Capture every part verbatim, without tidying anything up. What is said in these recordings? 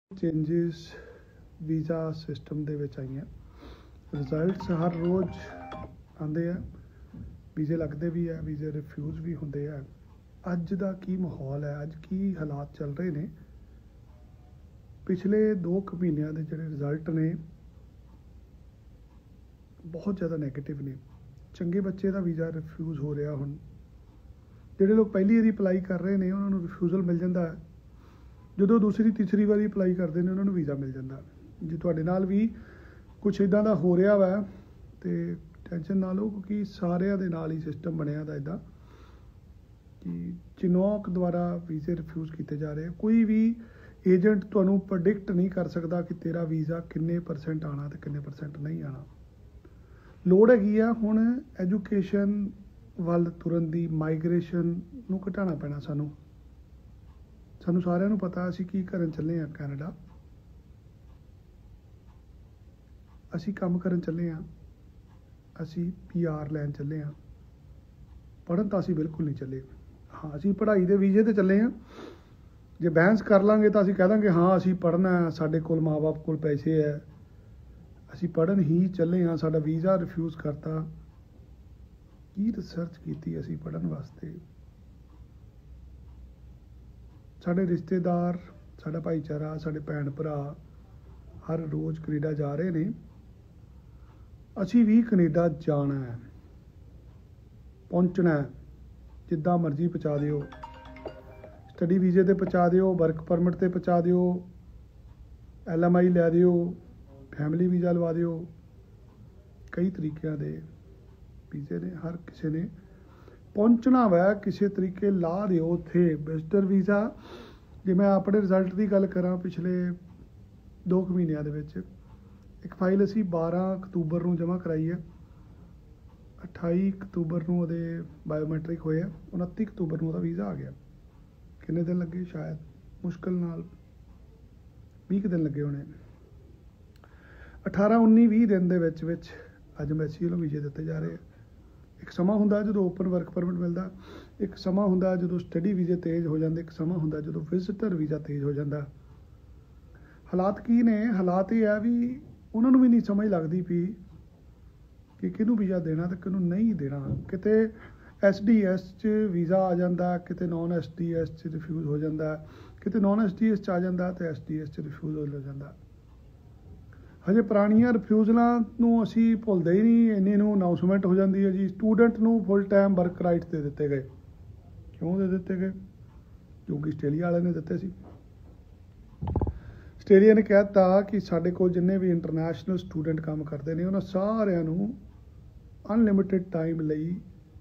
Changes visa system ਦੇ ਵਿੱਚ ਆਈਆਂ। ਰਿਜ਼ਲਟਸ ਹਰ ਰੋਜ਼ ਆਉਂਦੇ ਆ, ਵੀਜ਼ੇ ਲੱਗਦੇ ਵੀ ਆ, ਵੀਜ਼ੇ ਰਿਫਿਊਜ਼ ਵੀ ਹੁੰਦੇ ਆ। ਅੱਜ ਦਾ ਕੀ ਮਾਹੌਲ ਹੈ, ਅੱਜ ਕੀ ਹਾਲਾਤ ਚੱਲ ਰਹੇ ਨੇ, ਪਿਛਲੇ ਦੋ ਕੁ ਮਹੀਨਿਆਂ ਦੇ ਜਿਹੜੇ ਰਿਜ਼ਲਟ ਨੇ ਬਹੁਤ ਜ਼ਿਆਦਾ ਨੈਗੇਟਿਵ ਨੇ। ਚੰਗੇ ਬੱਚੇ ਦਾ ਵੀਜ਼ਾ ਰਿਫਿਊਜ਼ ਹੋ ਰਿਹਾ। ਹੁਣ ਜਿਹੜੇ ਲੋਕ ਪਹਿਲੀ ਵਾਰੀ ਅਪਲਾਈ ਕਰ ਰਹੇ ਨੇ ਉਹਨਾਂ ਨੂੰ ਰਿਫਿਊਜ਼ਲ ਮਿਲ ਜਾਂਦਾ ਹੈ, ਜਦੋਂ ਦੂਸਰੀ ਤੀਸਰੀ ਵਾਰੀ ਅਪਲਾਈ ਕਰਦੇ ਨੇ ਉਹਨਾਂ ਨੂੰ ਵੀਜ਼ਾ ਮਿਲ ਜਾਂਦਾ। ਜੇ ਤੁਹਾਡੇ ਨਾਲ ਵੀ ਕੁਛ ਇੱਦਾਂ ਦਾ ਹੋ ਰਿਹਾ ਵਾ ਤੇ ਟੈਨਸ਼ਨ ਨਾ ਲਓ, ਕਿਉਂਕਿ ਸਾਰਿਆਂ ਦੇ ਨਾਲ ਹੀ ਸਿਸਟਮ ਬਣਿਆ ਦਾ ਇੱਦਾਂ ਕਿ ਚਿਨੌਕ ਦੁਆਰਾ ਵੀਜ਼ੇ ਰਿਫਿਊਜ਼ ਕੀਤੇ ਜਾ ਰਹੇ ਆ। ਕੋਈ ਵੀ ਏਜੰਟ ਤੁਹਾਨੂੰ ਪ੍ਰੈਡਿਕਟ ਨਹੀਂ ਕਰ ਸਕਦਾ ਕਿ ਤੇਰਾ ਵੀਜ਼ਾ ਕਿੰਨੇ ਪਰਸੈਂਟ ਆਉਣਾ ਤੇ ਕਿੰਨੇ ਪਰਸੈਂਟ ਨਹੀਂ ਆਉਣਾ। ਲੋੜ ਹੈਗੀ ਆ ਹੁਣ ਐਜੂਕੇਸ਼ਨ ਵੱਲ ਤੁਰਨ ਦੀ, ਮਾਈਗ੍ਰੇਸ਼ਨ ਨੂੰ ਘਟਾਉਣਾ ਪੈਣਾ। ਸਾਨੂੰ ਸਾਨੂੰ ਸਾਰਿਆਂ ਨੂੰ ਪਤਾ ਅਸੀਂ ਕੀ ਕਰਨ ਚੱਲੇ ਹਾਂ। ਕੈਨੇਡਾ ਅਸੀਂ ਕੰਮ ਕਰਨ ਚੱਲੇ ਹਾਂ, ਅਸੀਂ ਪੀ ਆਰ ਲੈਣ ਚੱਲੇ ਹਾਂ। ਪੜ੍ਹਨ ਤਾਂ ਅਸੀਂ ਬਿਲਕੁਲ ਨਹੀਂ ਚੱਲੇ। ਹਾਂ, ਅਸੀਂ ਪੜ੍ਹਾਈ ਦੇ ਵੀਜ਼ੇ 'ਤੇ ਚੱਲੇ ਹਾਂ। ਜੇ ਬਹਿਸ ਕਰ ਲਾਂਗੇ ਤਾਂ ਅਸੀਂ ਕਹਿ ਦਾਂਗੇ ਹਾਂ ਅਸੀਂ ਪੜ੍ਹਨਾ, ਸਾਡੇ ਕੋਲ ਮਾਂ ਬਾਪ ਕੋਲ ਪੈਸੇ ਹੈ, ਅਸੀਂ ਪੜ੍ਹਨ ਹੀ ਚੱਲੇ ਹਾਂ। ਸਾਡਾ ਵੀਜ਼ਾ ਰਿਫਿਊਜ਼ ਕਰਤਾ। ਕੀ ਰਿਸਰਚ ਕੀਤੀ ਅਸੀਂ ਪੜ੍ਹਨ ਵਾਸਤੇ? ਸਾਡੇ ਰਿਸ਼ਤੇਦਾਰ, ਸਾਡਾ ਭਾਈਚਾਰਾ, ਸਾਡੇ ਭੈਣ ਭਰਾ ਹਰ ਰੋਜ਼ ਕੈਨੇਡਾ ਜਾ ਰਹੇ ਨੇ। ਅਸੀਂ ਵੀ ਕੈਨੇਡਾ ਜਾਣਾ ਹੈ, ਪਹੁੰਚਣਾ ਹੈ। ਜਿੱਦਾਂ ਮਰਜ਼ੀ ਪਹੁੰਚਾ ਦਿਓ, ਸਟੱਡੀ ਵੀਜ਼ੇ 'ਤੇ ਪਹੁੰਚਾ ਦਿਓ, ਵਰਕ ਪਰਮਿਟ 'ਤੇ ਪਹੁੰਚਾ ਦਿਓ, ਐਲ ਐਮ ਆਈ ਲੈ ਦਿਓ, ਫੈਮਿਲੀ ਵੀਜ਼ਾ ਲਵਾ ਦਿਓ। ਕਈ ਤਰੀਕਿਆਂ ਦੇ ਵੀਜ਼ੇ ਨੇ, ਹਰ ਕਿਸੇ ਨੇ ਪਹੁੰਚਣਾ ਵਾ ਕਿਸੇ ਤਰੀਕੇ ਲਾ ਦਿਓ ਉੱਥੇ। ਵਿਜ਼ਟਰ ਵੀਜ਼ਾ, ਜੇ ਮੈਂ ਆਪਣੇ ਰਿਜ਼ਲਟ ਦੀ ਗੱਲ ਕਰਾਂ ਪਿਛਲੇ ਦੋ ਕੁ ਮਹੀਨਿਆਂ ਦੇ ਵਿੱਚ, ਇੱਕ ਫਾਈਲ ਅਸੀਂ ਬਾਰਾਂ ਅਕਤੂਬਰ ਨੂੰ ਜਮ੍ਹਾਂ ਕਰਾਈ ਹੈ, ਅਠਾਈ ਅਕਤੂਬਰ ਨੂੰ ਉਹਦੇ ਬਾਇਓਮੈਟ੍ਰਿਕ ਹੋਏ ਆ, ਉਨੱਤੀ ਅਕਤੂਬਰ ਨੂੰ ਉਹਦਾ ਵੀਜ਼ਾ ਆ ਗਿਆ। ਕਿੰਨੇ ਦਿਨ ਲੱਗੇ? ਸ਼ਾਇਦ ਮੁਸ਼ਕਿਲ ਨਾਲ ਵੀਹ ਕੁ ਦਿਨ ਲੱਗੇ ਹੋਣੇ। ਅਠਾਰਾਂ ਉੱਨੀ ਵੀਹ ਦਿਨ ਦੇ ਵਿੱਚ ਵਿੱਚ ਅੱਜ ਐਮਬੈਸੀ ਵੱਲੋਂ ਵੀਜ਼ੇ ਦਿੱਤੇ ਜਾ ਰਹੇ ਆ। ਇੱਕ ਸਮਾਂ ਹੁੰਦਾ ਜਦੋਂ ਓਪਨ ਵਰਕ ਪਰਮਿਟ ਮਿਲਦਾ, ਇੱਕ ਸਮਾਂ ਹੁੰਦਾ ਜਦੋਂ ਸਟੱਡੀ ਵੀਜ਼ੇ ਤੇਜ਼ ਹੋ ਜਾਂਦੇ, ਇੱਕ ਸਮਾਂ ਹੁੰਦਾ ਜਦੋਂ ਵਿਜ਼ਟਰ ਵੀਜ਼ਾ ਤੇਜ਼ ਹੋ ਜਾਂਦਾ। ਹਾਲਾਤ ਕੀ ਨੇ? ਹਾਲਾਤ ਇਹ ਆ ਵੀ ਉਹਨਾਂ ਨੂੰ ਵੀ ਨਹੀਂ ਸਮਝ ਲੱਗਦੀ ਪਈ ਕਿ ਕਿਹਨੂੰ ਵੀਜ਼ਾ ਦੇਣਾ ਤੇ ਕਿਹਨੂੰ ਨਹੀਂ ਦੇਣਾ। ਕਿਤੇ ਐਸ ਡੀ ਐਸ 'ਚ ਵੀਜ਼ਾ ਆ ਜਾਂਦਾ, ਕਿਤੇ ਨੌਨ ਐਸ ਡੀ ਐਸ 'ਚ ਰਿਫਿਊਜ਼ ਹੋ ਜਾਂਦਾ, ਕਿਤੇ ਨੌਨ ਐਸ ਡੀ ਐਸ 'ਚ ਆ ਜਾਂਦਾ ਤੇ ਐਸ ਡੀ ਐਸ 'ਚ ਰਿਫਿਊਜ਼ ਹੋ ਜਾਂਦਾ। ਹਜੇ ਪੁਰਾਣੀਆਂ ਰਿਫਿਊਜ਼ਲਾਂ ਨੂੰ ਅਸੀਂ ਭੁੱਲਦੇ ਹੀ ਨਹੀਂ। ਇੰਨੇ ਨੂੰ ਅਨਾਊਂਸਮੈਂਟ ਹੋ ਜਾਂਦੀ ਹੈ ਜੀ ਸਟੂਡੈਂਟ ਨੂੰ ਫੁੱਲ ਟਾਈਮ ਵਰਕ ਰਾਈਟਸ ਦੇ ਦਿੱਤੇ ਗਏ। ਕਿਉਂ ਦੇ ਦਿੱਤੇ ਗਏ? ਕਿਉਂਕਿ ਆਸਟ੍ਰੇਲੀਆ ਵਾਲਿਆਂ ਨੇ ਦਿੱਤੇ ਸੀ। ਆਸਟ੍ਰੇਲੀਆ ਨੇ ਕਹਿ ਦਿੱਤਾ ਕਿ ਸਾਡੇ ਕੋਲ ਜਿੰਨੇ ਵੀ ਇੰਟਰਨੈਸ਼ਨਲ ਸਟੂਡੈਂਟ ਕੰਮ ਕਰਦੇ ਨੇ ਉਹਨਾਂ ਸਾਰਿਆਂ ਨੂੰ ਅਨਲਿਮਿਟਿਡ ਟਾਈਮ ਲਈ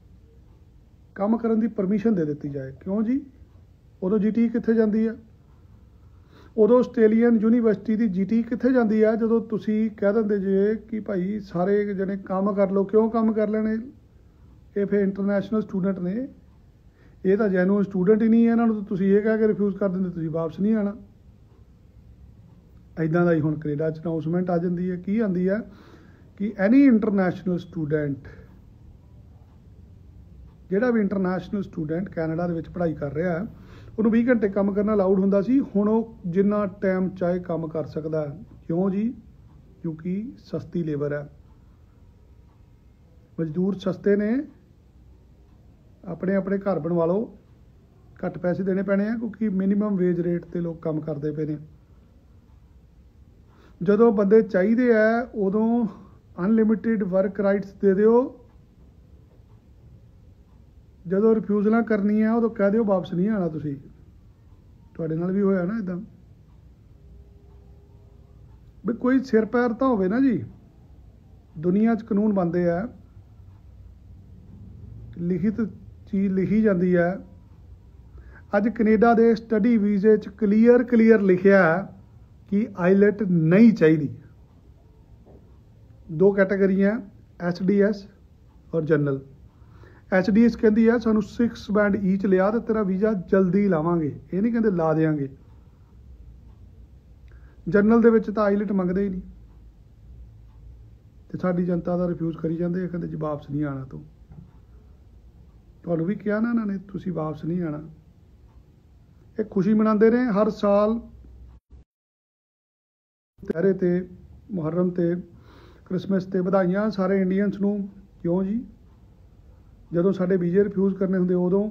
ਕੰਮ ਕਰਨ ਦੀ ਪਰਮਿਸ਼ਨ ਦੇ ਦਿੱਤੀ ਜਾਏ। ਕਿਉਂ ਜੀ? ਉਦੋਂ ਜੀ ਟੀ ਕਿੱਥੇ ਜਾਂਦੀ ਆ? ਉਦੋਂ ਆਸਟ੍ਰੇਲੀਅਨ ਯੂਨੀਵਰਸਿਟੀ ਦੀ ਜੀ ਟੀ ਕਿੱਥੇ ਜਾਂਦੀ ਆ? ਜਦੋਂ ਤੁਸੀਂ ਕਹਿ ਦਿੰਦੇ ਜੇ ਕਿ ਭਾਈ ਸਾਰੇ ਜਣੇ ਕੰਮ ਕਰ ਲਓ। ਕਿਉਂ ਕੰਮ ਕਰ ਲੈਣੇ? ਇਹ ਫਿਰ ਇੰਟਰਨੈਸ਼ਨਲ ਸਟੂਡੈਂਟ ਨੇ, ਇਹ ਤਾਂ ਜੈਨੂਅਨ ਸਟੂਡੈਂਟ ਹੀ ਨਹੀਂ ਹੈ। ਇਹਨਾਂ ਨੂੰ ਤੁਸੀਂ ਇਹ ਕਹਿ ਕੇ ਰਿਫਿਊਜ਼ ਕਰ ਦਿੰਦੇ ਤੁਸੀਂ ਵਾਪਸ ਨਹੀਂ ਆਉਣਾ। ਇੱਦਾਂ ਦਾ ਹੀ ਹੁਣ ਕੈਨੇਡਾ 'ਚ ਅਨਾਊਂਸਮੈਂਟ ਆ ਜਾਂਦੀ ਹੈ। ਕੀ ਆਉਂਦੀ ਹੈ ਕਿ ਐਨੀ ਇੰਟਰਨੈਸ਼ਨਲ ਸਟੂਡੈਂਟ, ਜਿਹੜਾ ਵੀ ਇੰਟਰਨੈਸ਼ਨਲ ਸਟੂਡੈਂਟ ਕੈਨੇਡਾ ਦੇ ਵਿੱਚ ਪੜ੍ਹਾਈ ਕਰ ਰਿਹਾ ਉਹਨੂੰ ਵੀਹ ਘੰਟੇ ਕੰਮ ਕਰਨਾ ਅਲਾਊਡ ਹੁੰਦਾ ਸੀ। ਹੁਣ ਉਹ ਜਿੰਨਾ ਟਾਈਮ ਚਾਹੇ ਕੰਮ ਕਰ ਸਕਦਾ। ਕਿਉਂ ਜੀ? ਕਿਉਂਕਿ ਸਸਤੀ ਲੇਬਰ ਹੈ, ਮਜ਼ਦੂਰ ਸਸਤੇ ਨੇ। ਆਪਣੇ ਆਪਣੇ ਘਰ ਬਣਵਾ ਲਓ, ਘੱਟ ਪੈਸੇ ਦੇਣੇ ਪੈਣੇ ਆ ਕਿਉਂਕਿ ਮਿਨੀਮਮ ਵੇਜ ਰੇਟ 'ਤੇ ਲੋਕ ਕੰਮ ਕਰਦੇ ਪਏ ਨੇ। ਜਦੋਂ ਬੰਦੇ ਚਾਹੀਦੇ ਆ ਉਦੋਂ ਅਨਲਿਮਿਟਿਡ ਵਰਕ ਰਾਈਟਸ ਦੇ ਦਿਓ। ਜਦੋਂ ਰਿਫਿਊਜ਼ਲਾਂ ਕਰਨੀ ਆ ਉਦੋਂ ਕਹਿ ਦਿਓ ਵਾਪਸ ਨਹੀਂ ਆਉਣਾ ਤੁਸੀਂ। ਤੁਹਾਡੇ ਨਾਲ ਵੀ ਹੋਇਆ ਨਾ ਇੱਦਾਂ? ਵੀ ਕੋਈ ਸਿਰ ਪੈਰ ਤਾਂ ਹੋਵੇ ਨਾ ਜੀ। ਦੁਨੀਆ 'ਚ ਕਾਨੂੰਨ ਬਣਦੇ ਆ, ਲਿਖਿਤ ਚੀਜ਼ ਲਿਖੀ ਜਾਂਦੀ ਹੈ। ਅੱਜ ਕੈਨੇਡਾ ਦੇ ਸਟੱਡੀ ਵੀਜ਼ੇ 'ਚ ਕਲੀਅਰ ਕਲੀਅਰ ਲਿਖਿਆ ਕਿ ਆਈਲੈਟ ਨਹੀਂ ਚਾਹੀਦੀ। ਦੋ ਕੈਟਾਗਰੀਆਂ, ਐਸ ਡੀ ਐਸ ਔਰ ਜਨਰਲ। ਐਸ ਡੀ ਐਸ ਕਹਿੰਦੀ ਹੈ ਸਾਨੂੰ ਸਿਕਸ ਬੈਂਡ ਈਚ ਲਿਆ ਤੇ ਤੇਰਾ ਵੀਜ਼ਾ ਜਲਦੀ ਲਾਵਾਂਗੇ, ਇਹ ਨਹੀਂ ਕਹਿੰਦੇ ਲਾ ਦੇਵਾਂਗੇ। ਜਨਰਲ ਦੇ ਵਿੱਚ ਤਾਂ ਆਈਲੈਟ ਮੰਗਦੇ ਹੀ ਨਹੀਂ ਤੇ ਸਾਡੀ ਜਨਤਾ ਦਾ ਰਿਫਿਊਜ਼ ਕਰੀ ਜਾਂਦੇ। ਕਹਿੰਦੇ ਜੀ ਵਾਪਸ ਨਹੀਂ ਆਉਣਾ। ਤੂੰ ਤੁਹਾਨੂੰ ਵੀ ਕਿਹਾ ਨਾ ਇਹਨਾਂ ਨੇ ਤੁਸੀਂ ਵਾਪਸ ਨਹੀਂ ਆਉਣਾ। ਇਹ ਖੁਸ਼ੀ ਮਨਾਉਂਦੇ ਨੇ ਹਰ ਸਾਲ। ਤਿਉਹਾਰੇ ਤੇ ਮੁਹर्रम ਤੇ क्रिसमस ਤੇ ਵਧਾਈਆਂ ਸਾਰੇ ਇੰਡੀਅਨਸ ਨੂੰ। ਕਿਉਂ ਜੀ? ਜਦੋਂ ਸਾਡੇ ਵੀਜ਼ੇ ਰਿਫਿਊਜ਼ ਕਰਨੇ ਹੁੰਦੇ ਉਦੋਂ।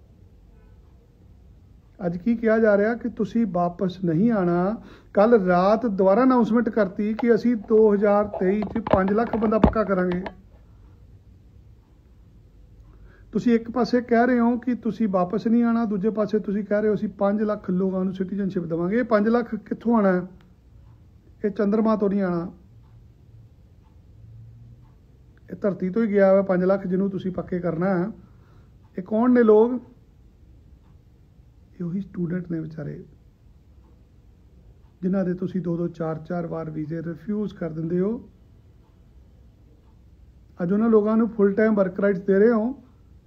ਅੱਜ ਕੀ ਕਿਹਾ ਜਾ ਰਿਹਾ ਕਿ ਤੁਸੀਂ ਵਾਪਸ ਨਹੀਂ ਆਣਾ। ਕੱਲ ਰਾਤ ਦੁਬਾਰਾ ਅਨਾਉਂਸਮੈਂਟ ਕਰਤੀ ਕਿ ਅਸੀਂ ਦੋ ਹਜ਼ਾਰ ਤੇਈ 'ਚ ਪੰਜ ਲੱਖ ਬੰਦਾ ਪੱਕਾ ਕਰਾਂਗੇ। ਤੁਸੀਂ ਇੱਕ ਪਾਸੇ ਕਹਿ ਰਹੇ ਹੋ ਕਿ ਤੁਸੀਂ ਵਾਪਸ ਨਹੀਂ ਆਣਾ, ਦੂਜੇ ਪਾਸੇ ਤੁਸੀਂ ਕਹਿ ਰਹੇ ਹੋ ਅਸੀਂ ਪੰਜ ਲੱਖ ਲੋਕਾਂ ਨੂੰ ਸਿਟੀਜ਼ਨਸ਼ਿਪ ਦੇਵਾਂਗੇ। ਇਹ ਪੰਜ ਲੱਖ ਕਿੱਥੋਂ ਆਣਾ? ਇਹ ਚੰਦਰਮਾ ਤੋਂ ਨਹੀਂ ਆਣਾ, ਇਹ ਧਰਤੀ ਤੋਂ ਹੀ ਗਿਆ ਵਾ ਪੰਜ ਲੱਖ ਜਿਹਨੂੰ ਤੁਸੀਂ ਪੱਕੇ ਕਰਨਾ। ਇਹ ਕੌਣ ਨੇ ਲੋਕ? ਇਹ ਉਹੀ ਸਟੂਡੈਂਟ ਨੇ ਵਿਚਾਰੇ ਜਿਨ੍ਹਾਂ ਦੇ ਤੁਸੀਂ ਦੋ ਦੋ ਚਾਰ ਚਾਰ ਵਾਰ ਵੀਜ਼ੇ ਰਿਫਿਊਜ਼ ਕਰ ਦਿੰਦੇ ਹੋ। ਅੱਜ ਉਹਨਾਂ ਲੋਕਾਂ ਨੂੰ ਫੁੱਲ ਟਾਈਮ ਵਰਕ ਰਾਈਟਸ ਦੇ ਰਹੇ ਹੋ।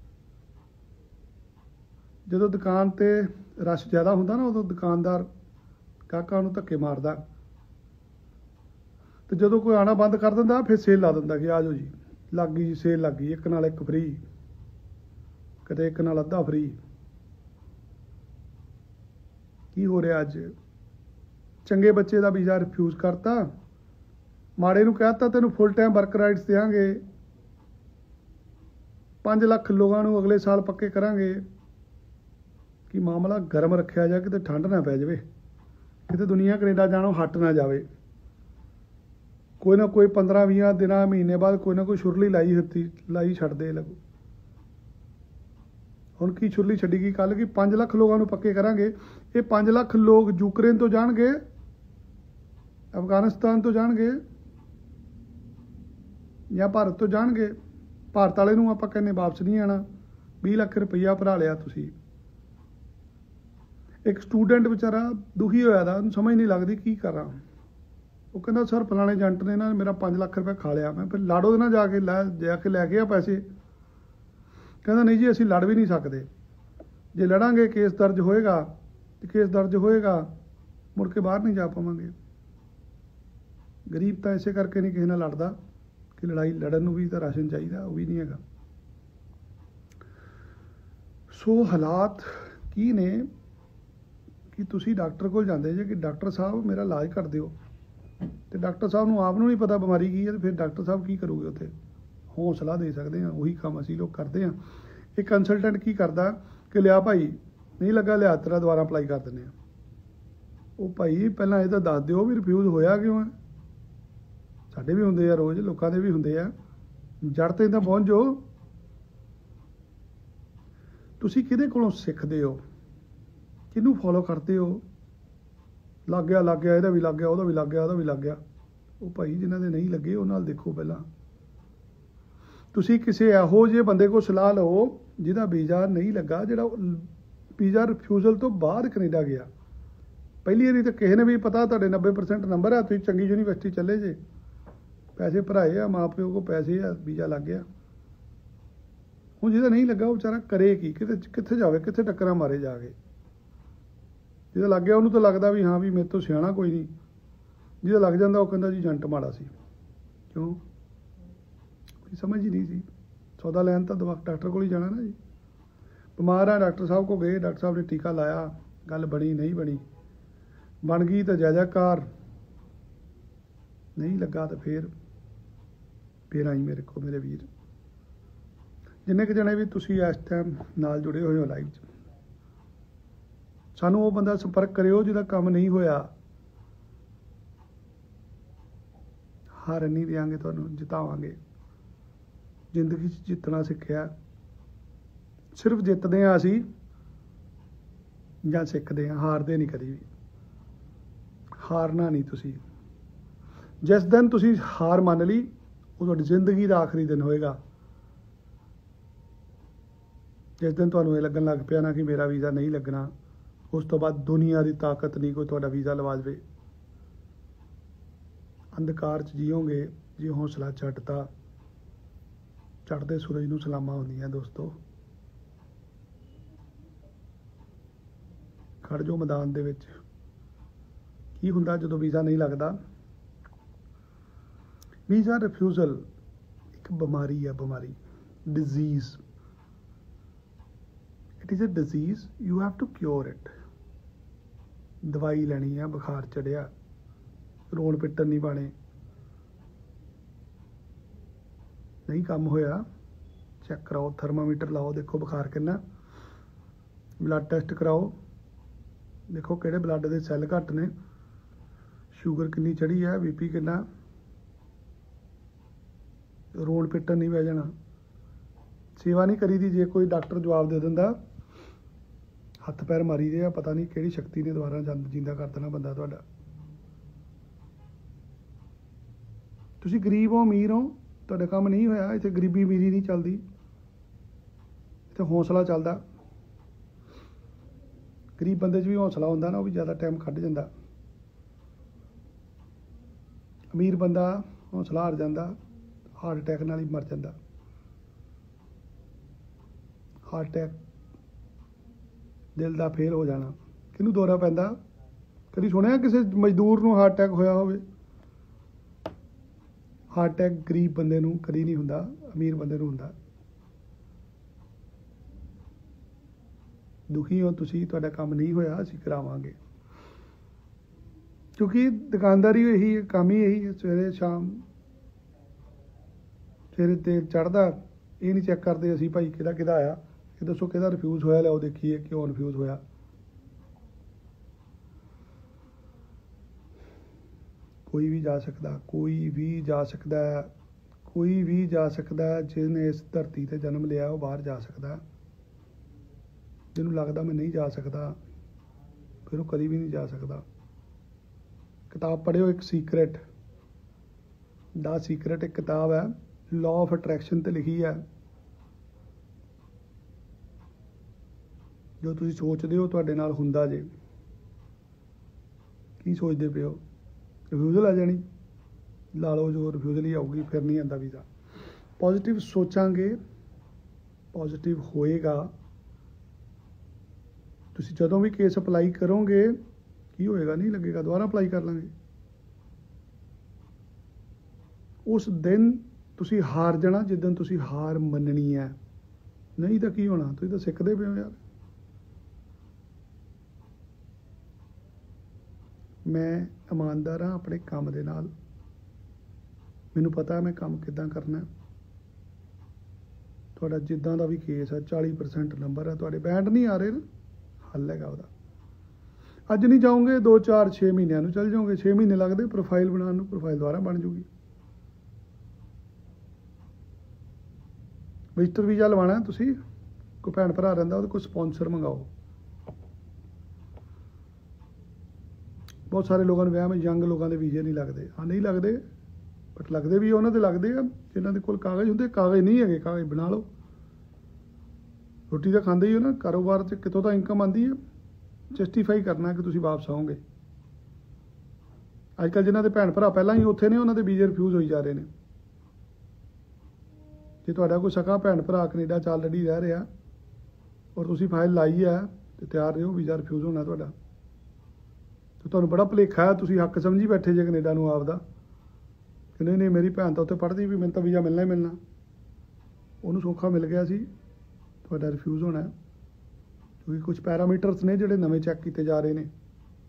ਜਦੋਂ ਦੁਕਾਨ ਤੇ ਰਸ਼ ਜ਼ਿਆਦਾ ਹੁੰਦਾ ਨਾ ਉਦੋਂ ਦੁਕਾਨਦਾਰ ਗਾਹਕਾਂ ਨੂੰ ਧੱਕੇ ਮਾਰਦਾ, ਤੇ ਜਦੋਂ ਕੋਈ ਆਉਣਾ ਬੰਦ ਕਰ ਦਿੰਦਾ ਫਿਰ ਸੇਲ ਲਾ ਦਿੰਦਾ ਕਿ ਆ ਜਾਓ ਜੀ, ਲੱਗ ਗਈ ਜੀ ਸੇਲ, ਲੱਗ ਗਈ, ਇੱਕ ਨਾਲ ਇੱਕ ਫ੍ਰੀ, ਕਦੇ ਇੱਕ ਨਾਲ ਅੱਧਾ ਫ੍ਰੀ। ਕੀ ਹੋ ਰਿਹਾ ਅੱਜ? ਚੰਗੇ ਬੱਚੇ ਦਾ ਵੀਜ਼ਾ ਰਿਫਿਊਜ਼ ਕਰਤਾ, ਮਾੜੇ ਨੂੰ ਕਹਿਤਾ ਤੈਨੂੰ ਫੁੱਲ ਟਾਈਮ ਵਰਕ ਰਾਈਟਸ ਦੇਵਾਂਗੇ, ਪੰਜ ਲੱਖ ਲੋਕਾਂ ਨੂੰ ਅਗਲੇ ਸਾਲ ਪੱਕੇ ਕਰਾਂਗੇ। ਕਿ ਮਾਮਲਾ ਗਰਮ ਰੱਖਿਆ ਜਾ, ਕਿਤੇ ਠੰਡ ਨਾ ਪੈ ਜਾਵੇ, ਕਿਤੇ ਦੁਨੀਆ ਕੈਨੇਡਾ ਜਾਣੋਂ ਹਟ ਨਾ ਜਾਵੇ। ਕੋਈ ਨਾ ਕੋਈ ਪੰਦਰਾਂ ਵੀਹਾਂ ਦਿਨਾਂ ਮਹੀਨੇ ਬਾਅਦ ਕੋਈ ਨਾ ਕੋਈ ਛੁਰਲੀ ਲਾਈ ਹੱਤੀ ਲਾਈ ਛੱਡਦੇ ਲੱਗੂ। ਹੁਣ ਕੀ ਛੁਰਲੀ ਛੱਡੀ ਗਈ ਕੱਲ੍ਹ ਕਿ ਪੰਜ ਲੱਖ ਲੋਕਾਂ ਨੂੰ ਪੱਕੇ ਕਰਾਂਗੇ। ਇਹ ਪੰਜ ਲੱਖ ਲੋਕ ਯੂਕਰੇਨ ਤੋਂ ਜਾਣਗੇ, ਅਫਗਾਨਿਸਤਾਨ ਤੋਂ ਜਾਣਗੇ ਜਾਂ ਭਾਰਤ ਤੋਂ ਜਾਣਗੇ। ਭਾਰਤ ਵਾਲੇ ਨੂੰ ਆਪਾਂ ਕਹਿੰਦੇ ਵਾਪਸ ਨਹੀਂ ਆਉਣਾ। ਵੀਹ ਲੱਖ ਰੁਪਈਆ ਭਰਾ ਲਿਆ ਤੁਸੀਂ। ਇੱਕ ਸਟੂਡੈਂਟ ਵਿਚਾਰਾ ਦੁਖੀ ਹੋਇਆ ਦਾ, ਉਹਨੂੰ ਸਮਝ ਨਹੀਂ ਲੱਗਦੀ ਕੀ ਕਰਾਂ। ਉਹ ਕਹਿੰਦਾ ਸਰ ਫਲਾਣੇ ਏਜੰਟ ਨੇ ਨਾ ਮੇਰਾ ਪੰਜ ਲੱਖ ਰੁਪਇਆ ਖਾ ਲਿਆ। ਮੈਂ ਫਿਰ ਲਾੜੋ ਦੇ ਨਾਲ ਜਾ ਕੇ ਲੈ ਜਾ ਕੇ ਲੈ ਕੇ ਆ ਪੈਸੇ। ਕਹਿੰਦਾ ਨਹੀਂ ਜੀ ਅਸੀਂ ਲੜ ਵੀ ਨਹੀਂ ਸਕਦੇ, ਜੇ ਲੜਾਂਗੇ ਕੇਸ ਦਰਜ ਹੋਏਗਾ, ਤੇ ਕੇਸ ਦਰਜ ਹੋਏਗਾ ਮੁੜ ਕੇ ਬਾਹਰ ਨਹੀਂ ਜਾ ਪਾਵਾਂਗੇ। ਗਰੀਬ ਤਾਂ ਇਸੇ ਕਰਕੇ ਨਹੀਂ ਕਿਸੇ ਨਾਲ ਲੜਦਾ ਕਿ ਲੜਾਈ ਲੜਨ ਨੂੰ ਵੀ ਤਾਂ ਰਾਸ਼ਨ ਚਾਹੀਦਾ, ਉਹ ਵੀ ਨਹੀਂ ਹੈਗਾ। ਸੋ ਹਾਲਾਤ ਕੀ ਨੇ ਕਿ ਤੁਸੀਂ ਡਾਕਟਰ ਕੋਲ ਜਾਂਦੇ ਜੇ ਕਿ ਡਾਕਟਰ ਸਾਹਿਬ ਮੇਰਾ ਇਲਾਜ ਕਰ ਦਿਓ, ਤੇ ਡਾਕਟਰ ਸਾਹਿਬ ਨੂੰ ਆਪ ਨੂੰ ਨਹੀਂ ਪਤਾ ਬਿਮਾਰੀ ਕੀ ਹੈ, ਤੇ ਫਿਰ ਡਾਕਟਰ ਸਾਹਿਬ ਕੀ ਕਰੂਗੇ ਉੱਥੇ? ਹੌਸਲਾ ਦੇ ਸਕਦੇ ਹਾਂ, ਉਹੀ ਕੰਮ ਅਸੀਂ ਲੋਕ ਕਰਦੇ ਹਾਂ। ਇਹ ਕੰਸਲਟੈਂਟ ਕੀ ਕਰਦਾ ਕਿ ਲਿਆ ਭਾਈ ਨਹੀਂ ਲੱਗਾ, ਲਿਆ ਤੇਰਾ ਦੁਬਾਰਾ ਅਪਲਾਈ ਕਰ ਦਿੰਦੇ ਹਾਂ। ਉਹ ਭਾਈ ਪਹਿਲਾਂ ਇਹ ਤਾਂ ਦੱਸ ਦਿਓ ਵੀ ਰਿਫਿਊਜ਼ ਹੋਇਆ ਕਿਉਂ ਹੈ। ਸਾਡੇ ਵੀ ਹੁੰਦੇ ਆ ਰੋਜ਼, ਲੋਕਾਂ ਦੇ ਵੀ ਹੁੰਦੇ ਆ। ਜੜ ਤੇ ਤਾਂ ਪਹੁੰਚ ਜਾਓ। ਤੁਸੀਂ ਕਿਹਦੇ ਕੋਲੋਂ ਸਿੱਖਦੇ ਹੋ, ਕਿਹਨੂੰ ਫੋਲੋ ਕਰਦੇ ਹੋ? ਲੱਗ ਗਿਆ ਲੱਗ ਗਿਆ ਇਹਦਾ ਵੀ ਲੱਗ ਗਿਆ, ਉਹਦਾ ਵੀ ਲੱਗ ਗਿਆ, ਉਹਦਾ ਵੀ ਲੱਗ ਗਿਆ। ਉਹ ਭਾਈ ਜਿਨ੍ਹਾਂ ਦੇ ਨਹੀਂ ਲੱਗੇ ਉਹ ਨਾਲ ਦੇਖੋ ਪਹਿਲਾਂ। ਤੁਸੀਂ ਕਿਸੇ ਇਹੋ ਜਿਹੇ ਬੰਦੇ ਕੋਲ ਸਲਾਹ ਲਓ ਜਿਹਦਾ ਵੀਜ਼ਾ ਨਹੀਂ ਲੱਗਾ, ਜਿਹੜਾ ਵੀਜ਼ਾ ਰਿਫਿਊਜ਼ਲ ਤੋਂ ਬਾਅਦ ਕੈਨੇਡਾ ਗਿਆ। ਪਹਿਲੀ ਵਾਰੀ ਤਾਂ ਕਿਸੇ ਨੇ ਵੀ ਪਤਾ ਤੁਹਾਡੇ ਨੱਬੇ ਪਰਸੈਂਟ ਨੰਬਰ ਆ, ਤੁਸੀਂ ਚੰਗੀ ਯੂਨੀਵਰਸਿਟੀ ਚੱਲੇ ਜੇ, ਪੈਸੇ ਭਰਾਏ ਆ, ਮਾਂ ਪਿਓ ਕੋਲ ਪੈਸੇ ਆ, ਵੀਜ਼ਾ ਲੱਗ ਗਿਆ। ਹੁਣ ਜਿਹਦਾ ਨਹੀਂ ਲੱਗਾ ਉਹ ਵਿਚਾਰਾ ਕਰੇ ਕੀ? ਕਿਤੇ ਕਿੱਥੇ ਜਾਵੇ, ਕਿੱਥੇ ਟੱਕਰਾਂ ਮਾਰੇ ਜਾ ਕੇ। ਜਿਹਦਾ ਲੱਗ ਗਿਆ ਉਹਨੂੰ ਤਾਂ ਲੱਗਦਾ ਵੀ ਹਾਂ ਵੀ ਮੇਰੇ ਤੋਂ ਸਿਆਣਾ ਕੋਈ ਨਹੀਂ। ਜਿਹਦਾ ਲੱਗ ਜਾਂਦਾ ਉਹ ਕਹਿੰਦਾ ਜੀ ਏਜੰਟ ਮਾੜਾ ਸੀ। ਕਿਉਂ? ਕੋਈ ਸਮਝ ਹੀ ਨਹੀਂ ਸੀ। ਸੌਦਾ ਲੈਣ ਤਾਂ ਦਵਾ ਡਾਕਟਰ ਕੋਲ ਹੀ ਜਾਣਾ ਨਾ ਜੀ। ਬਿਮਾਰ ਆ, ਡਾਕਟਰ ਸਾਹਿਬ ਕੋਲ ਗਏ, ਡਾਕਟਰ ਸਾਹਿਬ ਨੇ ਟੀਕਾ ਲਾਇਆ, ਗੱਲ ਬਣੀ ਨਹੀਂ ਬਣੀ, ਬਣ ਗਈ ਤਾਂ ਜੈ ਜੈਕਾਰ, ਨਹੀਂ ਲੱਗਾ ਤਾਂ ਫਿਰ ਫਿਰ ਆਈ ਮੇਰੇ ਕੋਲ ਮੇਰੇ ਵੀਰ। ਜਿੰਨੇ ਕੁ ਜਣੇ ਵੀ ਤੁਸੀਂ ਇਸ ਟਾਈਮ ਨਾਲ ਜੁੜੇ ਹੋਏ ਹੋ ਲਾਈਵ 'ਚ, ਸਾਨੂੰ ਉਹ ਬੰਦਾ ਸੰਪਰਕ ਕਰਿਓ ਜਿਹਦਾ ਕੰਮ ਨਹੀਂ ਹੋਇਆ। ਹਾਰ ਨਹੀਂ ਦਿਆਂਗੇ, ਤੁਹਾਨੂੰ ਜਿਤਾਵਾਂਗੇ। ਜ਼ਿੰਦਗੀ 'ਚ ਜਿੱਤਣਾ ਸਿੱਖਿਆ, ਸਿਰਫ ਜਿੱਤਦੇ ਹਾਂ ਅਸੀਂ ਜਾਂ ਸਿੱਖਦੇ ਹਾਂ, ਹਾਰਦੇ ਨਹੀਂ ਕਦੀ ਵੀ। ਹਾਰਨਾ ਨਹੀਂ ਤੁਸੀਂ। ਜਿਸ ਦਿਨ ਤੁਸੀਂ ਹਾਰ ਮੰਨ ਲਈ ਉਹ ਤੁਹਾਡੀ ਜ਼ਿੰਦਗੀ ਦਾ ਆਖਰੀ ਦਿਨ ਹੋਏਗਾ। ਜਿਸ ਦਿਨ ਤੁਹਾਨੂੰ ਇਹ ਲੱਗਣ ਲੱਗ ਪਿਆ ਨਾ ਕਿ ਮੇਰਾ ਵੀਜ਼ਾ ਨਹੀਂ ਲੱਗਣਾ, ਉਸ ਤੋਂ ਬਾਅਦ ਦੁਨੀਆ ਦੀ ਤਾਕਤ ਨਹੀਂ ਕੋਈ ਤੁਹਾਡਾ ਵੀਜ਼ਾ ਲਵਾ ਦੇਵੇ। ਅੰਧਕਾਰ 'ਚ ਜੀਓਗੇ ਜੇ ਹੌਸਲਾ ਛੱਡਤਾ। ਚੜ੍ਹਦੇ ਸੂਰਜ ਨੂੰ ਸਲਾਮਾਂ ਹੁੰਦੀਆਂ ਦੋਸਤੋ। ਖੜ ਜਾਓ ਮੈਦਾਨ ਦੇ ਵਿੱਚ। ਕੀ ਹੁੰਦਾ ਜਦੋਂ ਵੀਜ਼ਾ ਨਹੀਂ ਲੱਗਦਾ? ਵੀਜ਼ਾ ਰਿਫਿਊਜ਼ਲ ਇੱਕ ਬਿਮਾਰੀ ਹੈ, ਬਿਮਾਰੀ, disease. It is a disease, you have to cure it. ਦਵਾਈ ਲੈਣੀ ਆ, ਬੁਖਾਰ ਚੜਿਆ, ਰੋਣ ਪਿੱਟਣ ਨਹੀਂ ਪਾਣੇ। नहीं काम होया चेक कराओ, थर्मामीटर लाओ, देखो बुखार कितना, ब्लड टेस्ट कराओ, देखो किहड़े ब्लड के सैल घट ने, शुगर कितनी चढ़ी है, बीपी कितना। रोण पिट्टन नहीं बह जाना, सेवा नहीं करी दी। जे कोई डॉक्टर जवाब दे दिंदा हथ पैर मारी दे, पता नहीं किहड़ी शक्ति ने दोबारा जिंदा कर देना बंदा तुहाडा। तुसीं गरीब हो अमीर हो, ਤੁਹਾਡਾ ਕੰਮ नहीं होया। इत्थे गरीबी अमीरी नहीं चलती, इत्थे हौसला चलता। गरीब बंदे च भी हौसला होंदा ना, वो भी ज़्यादा टाइम कढ़ जांदा। अमीर बंदा हौसला हार जांदा, हार्ट अटैक नाल ही मर जांदा। हार्ट अटैक दिल दा फेल हो जाना, किहनूं दौरा पैंदा। कदी सुनिया किसी मजदूर नूं हार्ट अटैक होया होवे? हार्ट अटैक गरीब बंदे नूं कदी नहीं हुंदा, अमीर बंदे नूं हुंदा। दुखी हो तुसीं, तुहाडा काम नहीं होया, असीं करावांगे। क्योंकि दुकानदारी यही काम ही यही, सवेरे शाम सवेरे तेल चढ़दा, ये नहीं चैक करते असीं भाई किहदा किहदा आया, ये दसो किहदा रिफ्यूज़ होया, लिआओ देखीए क्यों रिफ्यूज़ होया। कोई भी जा सकता, कोई भी जा सकता है, कोई भी जा सकता है। जिसने इस धरती ते जन्म लिया वो बाहर जा सकता। जिन्होंने लगता मैं नहीं जा सकता, फिर वो कभी भी नहीं जा सकता। किताब पढ़ियो एक सीक्रेट, द सीक्रेट एक किताब है, लॉ ऑफ अट्रैक्शन ते लिखी है। जो तुसीं सोचदे हो तुहाडे नाल हुंदा जे। की सोचदे पे हो? रिफ्यूज़ल आ जानी, ला लो जो रिफ्यूज़ल ही आऊगी, फिर नहीं आंदा वीज़ा। पॉजिटिव सोचांगे, पॉजिटिव होएगा। तुसीं जदों भी केस अप्लाई करोगे की होएगा, नहीं लगेगा, दोबारा अप्लाई कर लांगे। उस दिन तुसीं हार जाना जिदन तुसीं हार मननी है, नहीं तो की होना। तुसीं तो सिखदे पे हो यार। मैं ईमानदार हाँ अपने काम दे नाल, मैनूं पता है मैं काम किद्दां करना। तुहाडा जिद्दां दा भी केस है, चाली परसेंट नंबर है, तुहाडे बैंड नहीं आ रहे ना, हल हैगा उहदा। अज नहीं जाओगे, दो चार छे महीनों नूं चल जाओगे, छे महीने लगदे प्रोफाइल बनाउण नूं, प्रोफाइल दोबारा बन जूगी। विजिटर वीज़ा लवाना है तुसीं, कोई भैन भरा रहिंदा उहदे कोल स्पॉन्सर मंगाओ। बहुत सारे लोगों ने वहम, यंग लोगों के वीजे नहीं लगते। हाँ नहीं लगते, बट लगते भी उन्होंने लगते हैं जिन्हों के कोल कागज़ होंगे। कागज़ नहीं है, कागज़ बना लो। रोटी तो खाते ही हो ना, कारोबार से कितों तो इनकम आती है, जस्टिफाई करना कि तुसीं वापस आओगे। अजकल जिन्हों के भैन भरा पहला ही उत्थे ने, उन्होंने वीजे रिफ्यूज़ होई जा रहे हैं। जे तुहाडा कोई सका भैन भरा कनेडा च ऑलरेडी रह रहा और तुसीं फाइल लाई है तो तैयार रहो, वीज़ा रिफ्यूज़ होना तुहाडा। तो तुहानूं बड़ा भुलेखा है, तुसीं हक समझी बैठे जे कनेडा नूं आपदा कि नहीं नहीं मेरी भैन तो उत्थे पढ़दी भी, मैनूं तां वीज़ा मिलना ही मिलना। उहनूं सौखा मिल गया सी, तुहाडा रिफ्यूज़ होना है। क्योंकि कुछ पैरामीटर्स ने जिहड़े नवें चैक किए जा रहे हैं।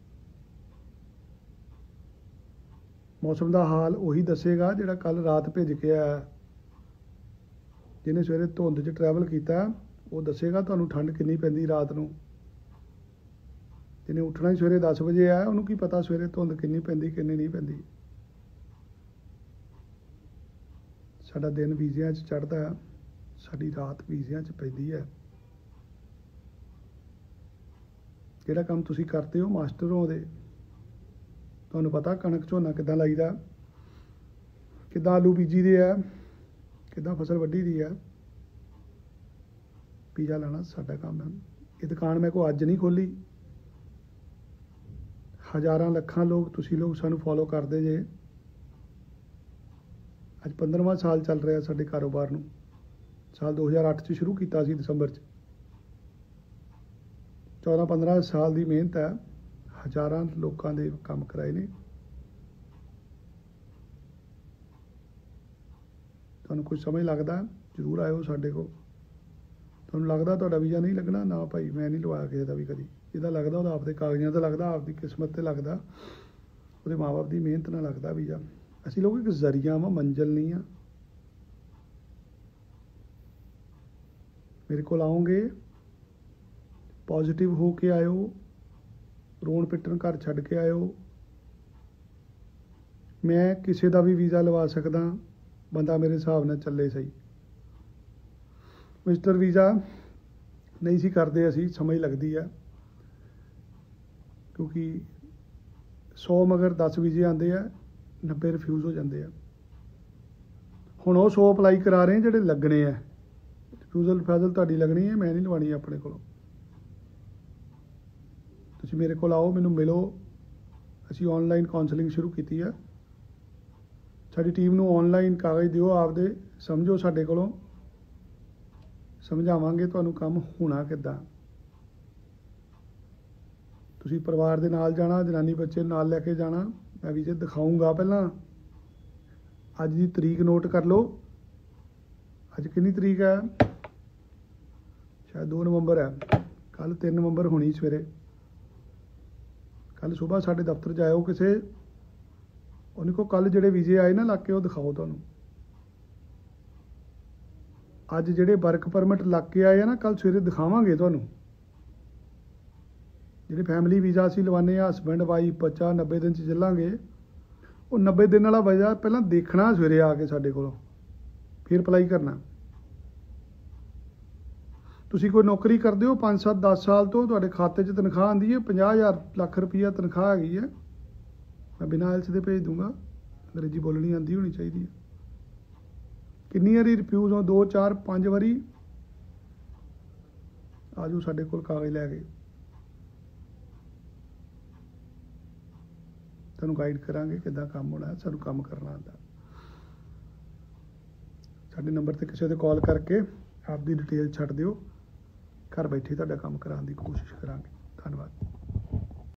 मौसम का हाल उही दसेगा जिहड़ा कल रात भेज के आया। जिन्हें सवेरे धुंद च ट्रैवल किया वो दसेगा तुहानूं ठंड कितनी पैंदी रात नूं। जिन्हें उठना ही सवेरे दस बजे आया, उन्होंने की पता सवेरे धुंद कितनी पैंदी कितनी नहीं पैंदी। साडा दिन वीज़ियां च चढ़दा है, साडी रात वीज़ियां च पैंदी है। जिहड़ा काम तुसीं करते हो मास्टर हो दे, तुहानूं पता कणक झोना किद्दां लाईदा, किद्दां आलू बीजी दे है, किद्दां फसल वड्ढी दी है। वीज़ा लाना साडा काम है। ये दुकान मैं कोई अज नहीं खोली, हज़ारां लखां लोग तुसीं लोग सानूं फॉलो करदे जे। अज पंद्रहवां साल चल रहा साडे कारोबार नूं। साल दो हज़ार अठ च शुरू किया सी दिसंबर च। चौदह पंद्रह साल की मेहनत है, हज़ारां लोगों के काम कराए ने। तुहानूं कुछ समझ लगता जरूर आयो साडे कोल। तुहानूं लगदा तुहाडा वीज़ा नहीं लगना, ना भाई मैं नहीं लवाया किसी का भी कदी। जिहदा लगदा उहदा आपदे कागज़ां ते लगदा, आपदी किस्मत ते लगदा। ਉਹਦੇ ਮਾਂ-ਬਾਪ ਦੀ ਮਿਹਨਤ ਨਾਲ ਲੱਗਦਾ ਵੀਜ਼ਾ। ਅਸੀਂ ਲੋਕ ਇੱਕ ਜ਼ਰੀਆ ਵਾ, ਮੰਜ਼ਿਲ ਨਹੀਂ ਆ। ਮੇਰੇ ਕੋਲ ਆਓਗੇ, ਪੋਜ਼ਿਟਿਵ ਹੋ ਕੇ ਆਇਓ, ਰੋਣ ਪਿੱਟਣ ਘਰ ਛੱਡ ਕੇ ਆਇਓ। ਮੈਂ ਕਿਸੇ ਦਾ ਵੀ ਵੀਜ਼ਾ ਲਵਾ ਸਕਦਾ, ਬੰਦਾ ਮੇਰੇ ਹਿਸਾਬ ਨਾਲ ਚੱਲੇ ਸਹੀ। ਮਿਸਟਰ ਵੀਜ਼ਾ ਨਹੀਂ ਸੀ ਕਰਦੇ ਅਸੀਂ, ਸਮਝ ਲੱਗਦੀ ਆ, ਕਿਉਂਕਿ ਸੌ ਮਗਰ ਦਸ ਵੀਜ਼ੇ ਆਉਂਦੇ ਆ, ਨੱਬੇ ਰਿਫਿਊਜ਼ ਹੋ ਜਾਂਦੇ ਆ। ਹੁਣ ਉਹ ਸੌ ਅਪਲਾਈ ਕਰਾ ਰਹੇ ਜਿਹੜੇ ਲੱਗਣੇ ਆ। ਰਿਫਿਊਜ਼ਲ ਫੈਜ਼ਲ ਤੁਹਾਡੀ ਲੱਗਣੀ ਹੈ, ਮੈਂ ਨਹੀਂ ਲਵਾਉਣੀ ਆਪਣੇ ਕੋਲੋਂ। ਤੁਸੀਂ ਮੇਰੇ ਕੋਲ ਆਓ, ਮੈਨੂੰ ਮਿਲੋ। ਅਸੀਂ ਔਨਲਾਈਨ ਕਾਉਂਸਲਿੰਗ ਸ਼ੁਰੂ ਕੀਤੀ ਆ। ਸਾਡੀ ਟੀਮ ਨੂੰ ਔਨਲਾਈਨ ਕਾਗਜ਼ ਦਿਓ ਆਪਦੇ, ਸਮਝੋ ਸਾਡੇ ਕੋਲੋਂ, ਸਮਝਾਵਾਂਗੇ ਤੁਹਾਨੂੰ ਕੰਮ ਹੋਣਾ ਕਿੱਦਾਂ। ਤੁਸੀਂ ਪਰਿਵਾਰ ਦੇ ਨਾਲ ਜਾਣਾ, ਜਨਾਨੀ ਬੱਚੇ ਨਾਲ ਲੈ ਕੇ ਜਾਣਾ। ਮੈਂ ਵੀਜ਼ੇ ਦਿਖਾਊਂਗਾ। ਪਹਿਲਾਂ ਅੱਜ ਦੀ ਤਰੀਕ ਨੋਟ ਕਰ ਲਓ। ਅੱਜ ਕਿੰਨੀ ਤਰੀਕ ਹੈ? ਸ਼ਾਇਦ ਦੋ ਨਵੰਬਰ ਹੈ। ਕੱਲ੍ਹ ਤਿੰਨ ਨਵੰਬਰ ਹੋਣੀ ਸਵੇਰੇ। ਕੱਲ੍ਹ ਸੁਬਾਹ ਸਾਡੇ ਦਫ਼ਤਰ 'ਚ ਆਇਓ ਕਿਸੇ, ਉਹਨੇ ਕੋ ਕੱਲ੍ਹ ਜਿਹੜੇ ਵੀਜ਼ੇ ਆਏ ਨਾ ਲੱਗ ਕੇ ਉਹ ਦਿਖਾਓ ਤੁਹਾਨੂੰ। ਅੱਜ ਜਿਹੜੇ ਵਰਕ ਪਰਮਿਟ ਲੱਗ ਕੇ ਆਏ ਆ ਨਾ, ਕੱਲ੍ਹ ਸਵੇਰੇ ਦਿਖਾਵਾਂਗੇ ਤੁਹਾਨੂੰ। ਜਿਹੜੇ ਫੈਮਿਲੀ ਵੀਜ਼ਾ ਅਸੀਂ ਲਵਾਉਂਦੇ ਹਾਂ, ਹਸਬੈਂਡ ਵਾਈਫ ਬੱਚਾ, ਨੱਬੇ ਦਿਨ 'ਚ ਚੱਲਾਂਗੇ। ਉਹ ਨੱਬੇ ਦਿਨ ਵਾਲਾ ਵੀਜ਼ਾ ਪਹਿਲਾਂ ਦੇਖਣਾ ਸਵੇਰੇ ਆ ਕੇ ਸਾਡੇ ਕੋਲੋਂ, ਫਿਰ ਅਪਲਾਈ ਕਰਨਾ। ਤੁਸੀਂ ਕੋਈ ਨੌਕਰੀ ਕਰਦੇ ਹੋ ਪੰਜ ਸੱਤ ਦਸ ਸਾਲ ਤੋਂ, ਤੁਹਾਡੇ ਖਾਤੇ 'ਚ ਤਨਖਾਹ ਆਉਂਦੀ ਹੈ ਪੰਜਾਹ ਹਜ਼ਾਰ ਲੱਖ ਰੁਪਈਆ ਤਨਖਾਹ ਹੈਗੀ ਹੈ, ਮੈਂ ਬਿਨਾਂ ਆਇਲਸ ਦੇ ਭੇਜ ਦੂੰਗਾ। ਅੰਗਰੇਜ਼ੀ ਬੋਲਣੀ ਆਉਂਦੀ ਹੋਣੀ ਚਾਹੀਦੀ ਹੈ। ਕਿੰਨੀ ਵਾਰੀ ਰਿਫਿਊਜ਼ ਹੋ? ਦੋ ਚਾਰ ਪੰਜ ਵਾਰੀ। ਆ ਜਾਓ ਸਾਡੇ ਕੋਲ ਕਾਗਜ਼ ਲੈ ਕੇ, ਤੁਹਾਨੂੰ ਗਾਈਡ ਕਰਾਂਗੇ ਕਿੱਦਾਂ ਕੰਮ ਹੋਣਾ। ਸਾਨੂੰ ਕੰਮ ਕਰਨਾ ਆਉਂਦਾ। ਸਾਡੇ ਨੰਬਰ 'ਤੇ ਕਿਸੇ ਦੇ ਕਾਲ ਕਰਕੇ ਆਪਦੀ ਡਿਟੇਲ ਛੱਡ ਦਿਓ, ਘਰ ਬੈਠੇ ਤੁਹਾਡਾ ਕੰਮ ਕਰਾਉਣ ਦੀ ਕੋਸ਼ਿਸ਼ ਕਰਾਂਗੇ। ਧੰਨਵਾਦ।